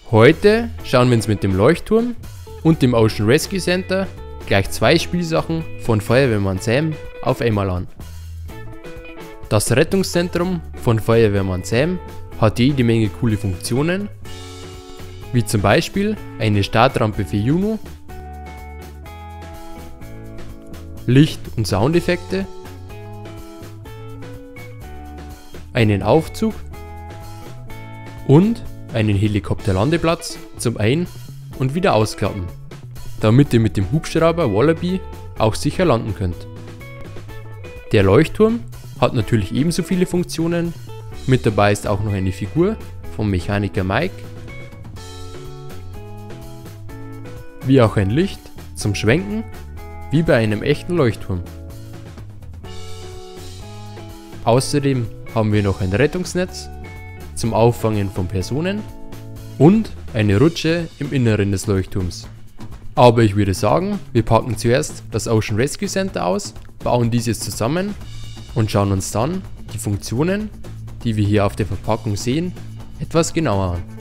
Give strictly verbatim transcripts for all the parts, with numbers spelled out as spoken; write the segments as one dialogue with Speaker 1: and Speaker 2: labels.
Speaker 1: Heute schauen wir uns mit dem Leuchtturm und dem Ocean Rescue Center gleich zwei Spielsachen von Feuerwehrmann Sam auf einmal an. Das Rettungszentrum von Feuerwehrmann Sam hat jede Menge coole Funktionen, wie zum Beispiel eine Startrampe für Juno, Licht- und Soundeffekte, einen Aufzug und einen Helikopterlandeplatz zum Ein- und wieder Ausklappen, damit ihr mit dem Hubschrauber Wallaby auch sicher landen könnt. Der Leuchtturm hat natürlich ebenso viele Funktionen, mit dabei ist auch noch eine Figur vom Mechaniker Mike, wie auch ein Licht zum Schwenken, wie bei einem echten Leuchtturm. Außerdem haben wir noch ein Rettungsnetz zum Auffangen von Personen und eine Rutsche im Inneren des Leuchtturms. Aber ich würde sagen, wir packen zuerst das Ocean Rescue Center aus, bauen dieses zusammen und schauen uns dann die Funktionen, die wir hier auf der Verpackung sehen, etwas genauer an.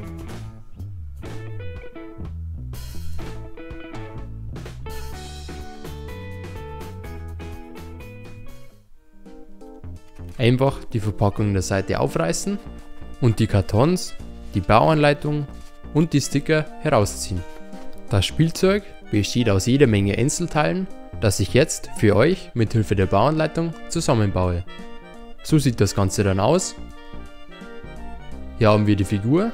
Speaker 1: Einfach die Verpackung an der Seite aufreißen und die Kartons, die Bauanleitung und die Sticker herausziehen. Das Spielzeug besteht aus jeder Menge Einzelteilen, das ich jetzt für euch mit Hilfe der Bauanleitung zusammenbaue. So sieht das Ganze dann aus. Hier haben wir die Figur.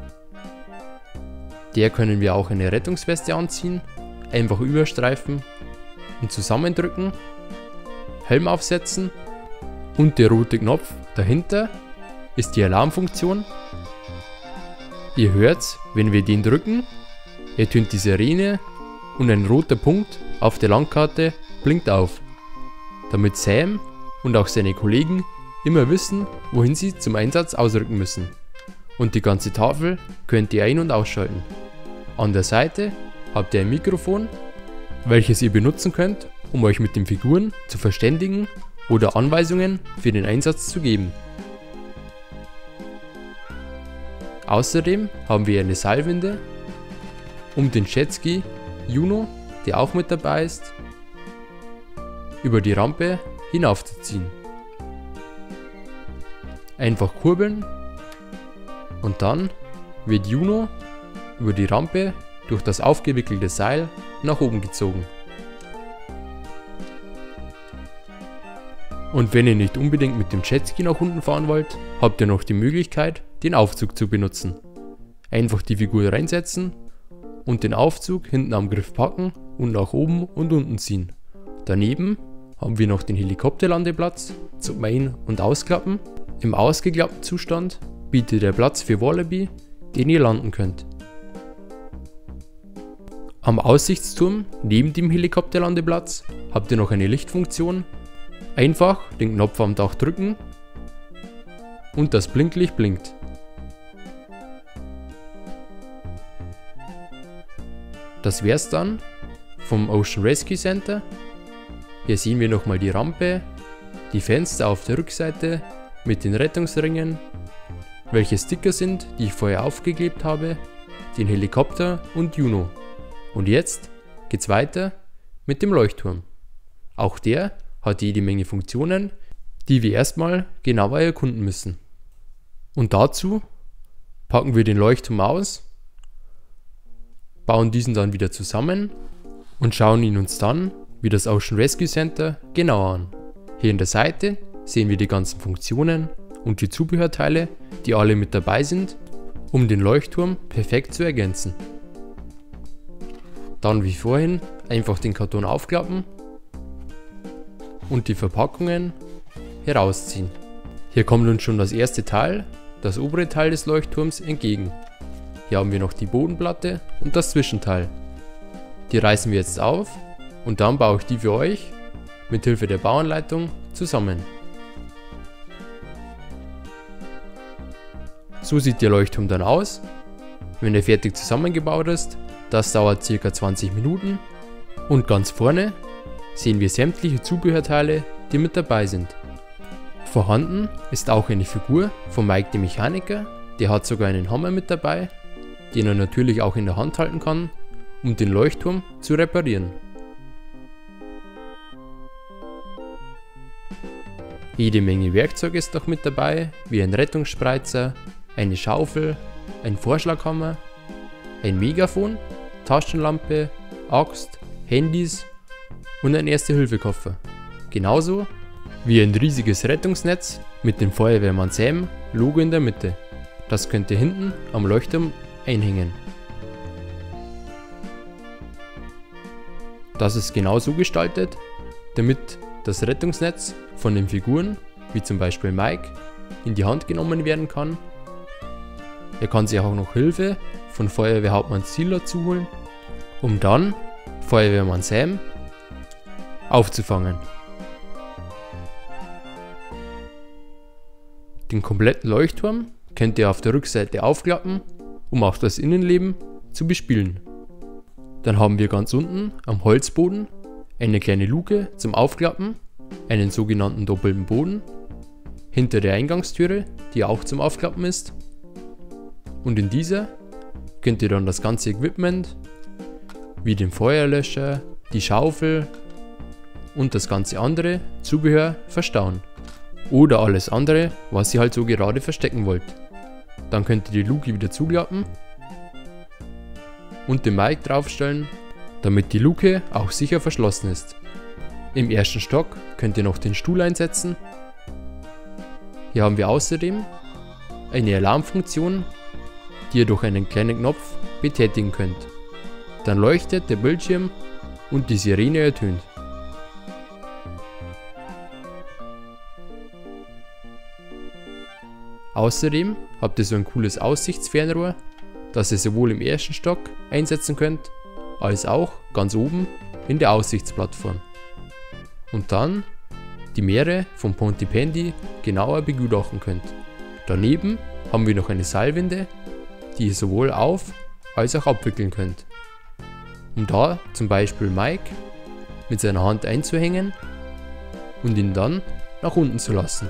Speaker 1: Der können wir auch eine Rettungsweste anziehen, einfach überstreifen und zusammendrücken, Helm aufsetzen. Und der rote Knopf dahinter ist die Alarmfunktion. Ihr hört's, wenn wir den drücken, ertönt die Sirene und ein roter Punkt auf der Landkarte blinkt auf, damit Sam und auch seine Kollegen immer wissen, wohin sie zum Einsatz ausrücken müssen. Und die ganze Tafel könnt ihr ein- und ausschalten. An der Seite habt ihr ein Mikrofon, welches ihr benutzen könnt, um euch mit den Figuren zu verständigen oder Anweisungen für den Einsatz zu geben. Außerdem haben wir eine Seilwinde, um den Jetski Juno, der auch mit dabei ist, über die Rampe hinaufzuziehen. Einfach kurbeln und dann wird Juno über die Rampe durch das aufgewickelte Seil nach oben gezogen. Und wenn ihr nicht unbedingt mit dem Jetski nach unten fahren wollt, habt ihr noch die Möglichkeit, den Aufzug zu benutzen. Einfach die Figur reinsetzen und den Aufzug hinten am Griff packen und nach oben und unten ziehen. Daneben haben wir noch den Helikopterlandeplatz zum Ein- und Ausklappen. Im ausgeklappten Zustand bietet er Platz für Wallaby, den ihr landen könnt. Am Aussichtsturm neben dem Helikopterlandeplatz habt ihr noch eine Lichtfunktion. Einfach den Knopf am Dach drücken und das Blinklicht blinkt. Das wär's dann vom Ocean Rescue Center. Hier sehen wir nochmal die Rampe, die Fenster auf der Rückseite mit den Rettungsringen, welche Sticker sind, die ich vorher aufgeklebt habe, den Helikopter und Juno. Und jetzt geht's weiter mit dem Leuchtturm. Auch der hat jede Menge Funktionen, die wir erstmal genauer erkunden müssen. Und dazu packen wir den Leuchtturm aus, bauen diesen dann wieder zusammen und schauen ihn uns dann wie das Ocean Rescue Center genauer an. Hier in der Seite sehen wir die ganzen Funktionen und die Zubehörteile, die alle mit dabei sind, um den Leuchtturm perfekt zu ergänzen. Dann wie vorhin einfach den Karton aufklappen und die Verpackungen herausziehen. Hier kommt uns schon das erste Teil, das obere Teil des Leuchtturms, entgegen. Hier haben wir noch die Bodenplatte und das Zwischenteil. Die reißen wir jetzt auf und dann baue ich die für euch mit Hilfe der Bauanleitung zusammen. So sieht der Leuchtturm dann aus, wenn er fertig zusammengebaut ist. Das dauert ca. zwanzig Minuten und ganz vorne sehen wir sämtliche Zubehörteile, die mit dabei sind. Vorhanden ist auch eine Figur von Mike dem Mechaniker, der hat sogar einen Hammer mit dabei den er natürlich auch in der Hand halten kann, um den Leuchtturm zu reparieren. Jede Menge Werkzeug ist noch mit dabei, wie ein Rettungsspreizer, eine Schaufel, ein Vorschlaghammer, ein Megafon, Taschenlampe, Axt, Handys und ein Erste-Hilfe-Koffer. Genauso wie ein riesiges Rettungsnetz mit dem Feuerwehrmann Sam Logo in der Mitte. Das könnt ihr hinten am Leuchtturm einhängen. Das ist genau so gestaltet, damit das Rettungsnetz von den Figuren, wie zum Beispiel Mike, in die Hand genommen werden kann. Er kann sich auch noch Hilfe von Feuerwehrhauptmann Ziel dazu holen, um dann Feuerwehrmann Sam aufzufangen. Den kompletten Leuchtturm könnt ihr auf der Rückseite aufklappen, um auch das Innenleben zu bespielen. Dann haben wir ganz unten am Holzboden eine kleine Luke zum Aufklappen, einen sogenannten doppelten Boden, hinter der Eingangstüre, die auch zum Aufklappen ist. Und in dieser könnt ihr dann das ganze Equipment, wie den Feuerlöscher, die Schaufel und das ganze andere Zubehör verstauen. Oder alles andere, was ihr halt so gerade verstecken wollt. Dann könnt ihr die Luke wieder zuklappen und den Mike draufstellen, damit die Luke auch sicher verschlossen ist. Im ersten Stock könnt ihr noch den Stuhl einsetzen. Hier haben wir außerdem eine Alarmfunktion, die ihr durch einen kleinen Knopf betätigen könnt. Dann leuchtet der Bildschirm und die Sirene ertönt. Außerdem habt ihr so ein cooles Aussichtsfernrohr, das ihr sowohl im ersten Stock einsetzen könnt, als auch ganz oben in der Aussichtsplattform. Und dann die Meere von Pontypandy genauer begutachten könnt. Daneben haben wir noch eine Seilwinde, die ihr sowohl auf- als auch abwickeln könnt, um da zum Beispiel Mike mit seiner Hand einzuhängen und ihn dann nach unten zu lassen.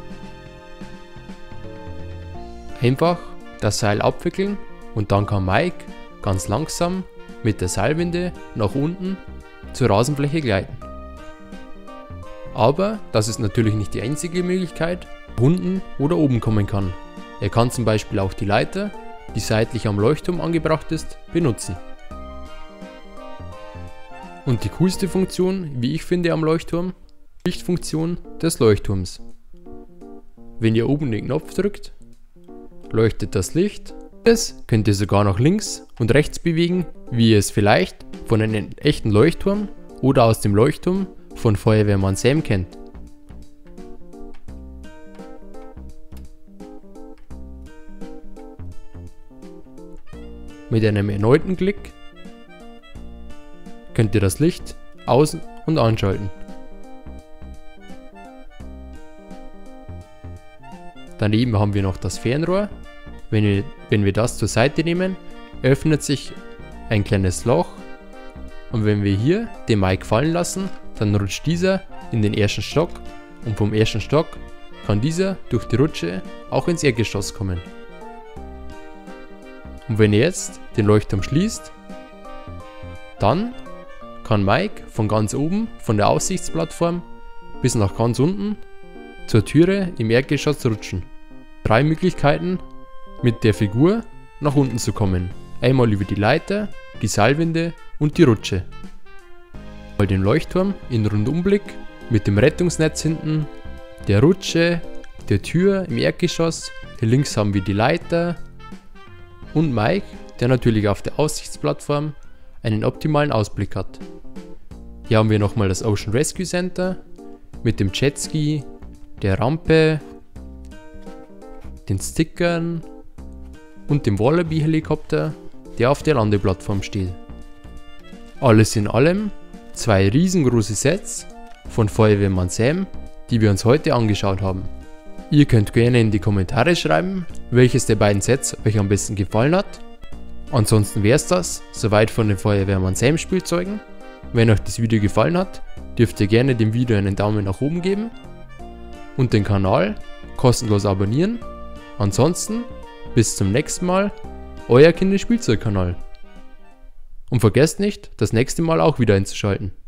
Speaker 1: Einfach das Seil abwickeln und dann kann Mike ganz langsam mit der Seilwinde nach unten zur Rasenfläche gleiten. Aber das ist natürlich nicht die einzige Möglichkeit, wo unten oder oben kommen kann. Er kann zum Beispiel auch die Leiter, die seitlich am Leuchtturm angebracht ist, benutzen. Und die coolste Funktion, wie ich finde am Leuchtturm, die Lichtfunktion des Leuchtturms. Wenn ihr oben den Knopf drückt, leuchtet das Licht. Das könnt ihr sogar nach links und rechts bewegen, wie ihr es vielleicht von einem echten Leuchtturm oder aus dem Leuchtturm von Feuerwehrmann Sam kennt. Mit einem erneuten Klick könnt ihr das Licht aus- und anschalten. Daneben haben wir noch das Fernrohr. Wenn wir, wenn wir das zur Seite nehmen, öffnet sich ein kleines Loch und wenn wir hier den Mike fallen lassen, dann rutscht dieser in den ersten Stock und vom ersten Stock kann dieser durch die Rutsche auch ins Erdgeschoss kommen. Und wenn ihr jetzt den Leuchtturm schließt, dann kann Mike von ganz oben, von der Aussichtsplattform bis nach ganz unten zur Türe im Erdgeschoss rutschen. Drei Möglichkeiten, mit der Figur nach unten zu kommen. Einmal über die Leiter, die Seilwinde und die Rutsche. Mal den Leuchtturm in Rundumblick mit dem Rettungsnetz hinten, der Rutsche, der Tür im Erdgeschoss. Hier links haben wir die Leiter und Mike, der natürlich auf der Aussichtsplattform einen optimalen Ausblick hat. Hier haben wir nochmal das Ocean Rescue Center mit dem Jetski, der Rampe, den Stickern und dem Wallaby Helikopter, der auf der Landeplattform steht. Alles in allem zwei riesengroße Sets von Feuerwehrmann Sam, die wir uns heute angeschaut haben. Ihr könnt gerne in die Kommentare schreiben, welches der beiden Sets euch am besten gefallen hat. Ansonsten wäre es das soweit von den Feuerwehrmann Sam Spielzeugen. Wenn euch das Video gefallen hat, dürft ihr gerne dem Video einen Daumen nach oben geben und den Kanal kostenlos abonnieren. Ansonsten bis zum nächsten Mal, euer Kinderspielzeugkanal. Und vergesst nicht, das nächste Mal auch wieder einzuschalten.